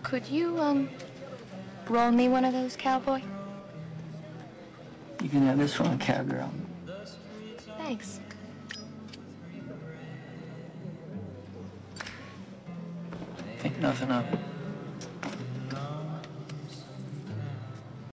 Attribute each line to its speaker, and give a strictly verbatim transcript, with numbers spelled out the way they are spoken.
Speaker 1: Could you, um, roll me one of those, cowboy?
Speaker 2: You can have this one, cowgirl.
Speaker 1: Thanks.
Speaker 2: Think nothing of it.